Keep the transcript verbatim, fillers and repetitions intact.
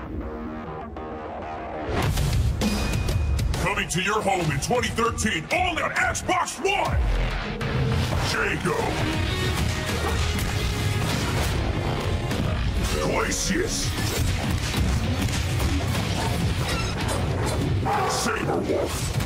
Coming to your home in twenty thirteen, only on Xbox One! Jago! Glacius! Saberwolf!